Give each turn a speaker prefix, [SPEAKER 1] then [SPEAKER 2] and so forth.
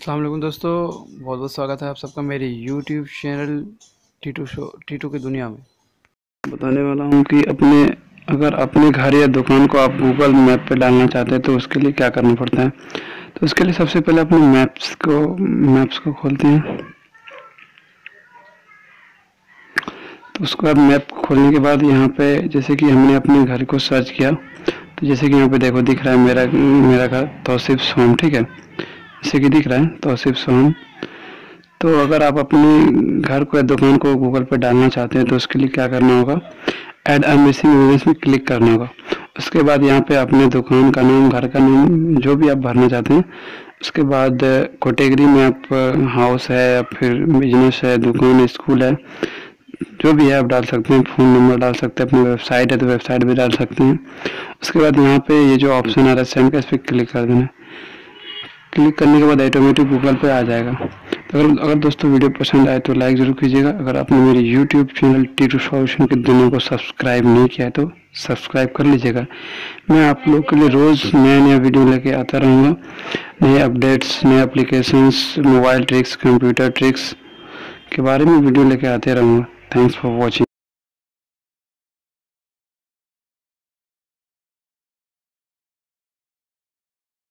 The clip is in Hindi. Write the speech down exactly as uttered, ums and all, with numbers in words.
[SPEAKER 1] अस्सलाम वालेकुम दोस्तों, बहुत बहुत स्वागत है आप सबका मेरे YouTube channel Titu show Titu की दुनिया में। बताने वाला हूँ कि अपने अगर अपने घर या दुकान को आप गूगल मैप पे डालना चाहते हैं तो उसके लिए क्या करना पड़ता है। तो उसके लिए सबसे पहले अपने मैप्स को मैप्स को खोलते हैं। तो उसको अब मैप खोलने के बाद यहाँ पे जैसे कि हमने अपने घर को सर्च किया, तो जैसे कि यहाँ पे देखो दिख रहा है मेरा मेरा घर तौसीफ सोम, ठीक है, जैसे कि दिख रहा है तौसीफ सोम। तो अगर आप अपने घर को या दुकान को गूगल पे डालना चाहते हैं तो उसके लिए क्या करना होगा, ऐड अ मिसिंग इमेजेस में क्लिक करना होगा। उसके बाद यहाँ पे अपने दुकान का नाम, घर का नाम, जो भी आप भरना चाहते हैं। उसके बाद कैटेगरी में आप हाउस है या फिर बिजनेस है, दुकान है, स्कूल है, जो भी है आप डाल सकते हैं। फ़ोन नंबर डाल सकते हैं, अपनी वेबसाइट है तो वेबसाइट भी डाल सकते हैं। उसके बाद यहाँ पे ये जो ऑप्शन आ रहा है सेंड का, इस पर क्लिक कर देना। क्लिक करने के बाद ऑटोमेटिक गूगल पे आ जाएगा। तो अगर अगर दोस्तों वीडियो पसंद आए तो लाइक ज़रूर कीजिएगा। अगर आपने मेरे यूट्यूब चैनल टीटू सॉल्यूशन की दुनिया को सब्सक्राइब नहीं किया है तो सब्सक्राइब कर लीजिएगा। मैं आप लोग के लिए रोज़ नया नया वीडियो लेके आता रहूँगा, नए अपडेट्स, नए applications, mobile tricks, computer tricks के बारे में वीडियो लेके आते रहूँगा। Thanks for watching.